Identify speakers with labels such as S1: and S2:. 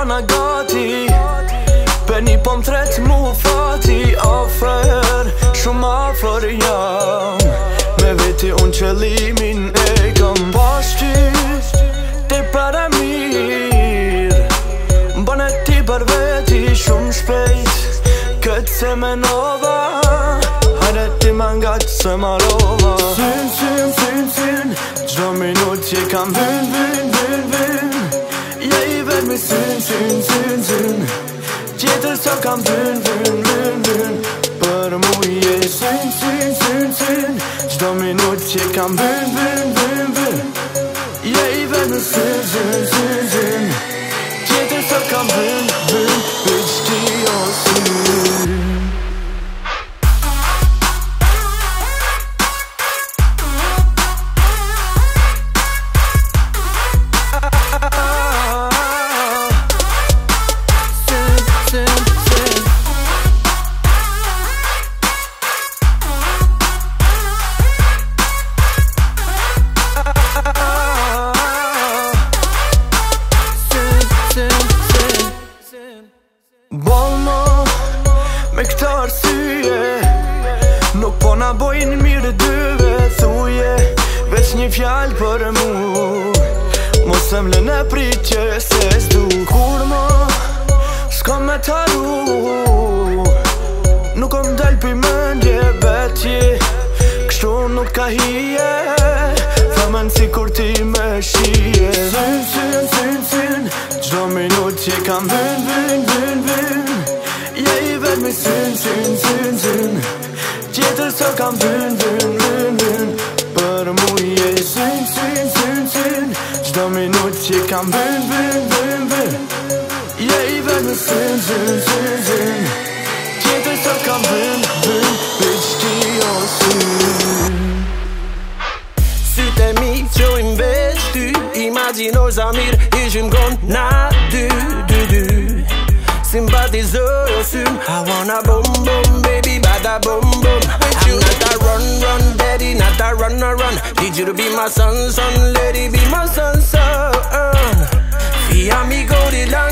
S1: bana gati për një pom tret mu fati afer, shumë afer jam me veti unë qëllimin e kam pashti ti para mirë bane ti për veti shumë shpejt këtë se menova hajde ti mangat se marova syn gjdo minut që kam vyn je i vet me syn Tjetër sa kam vyn për mu je syn gjdo minut që kam vyn je i vet me syn Tjetër sa kam vyn bitch ti o syn Bolmo, me këta arsye nuk po na bojnë mirë dyve thuje, veç një fjallë për mu mos e mle në pritje se s'du kur mo s'ka me taru nuk om del pi mëndje betje kështu nuk ka hije thëmën si kur ti me shije syn gjdo minut që kam vyn je i vet me syn Tjetër sa kam vyn për mu je syn gjdo minut që kam vyn je i vet me syn Tjetër sa kam vyn bitch ti o syn
S2: Sytë e mi qojnë veç ty Imagjino zamir ishim kon na dy Sympatizoj o syn I wanna boom boom baby bada boom boom with you. I'm not a run daddy, not a run Need you to be my son lady be my son Fi amigo di lang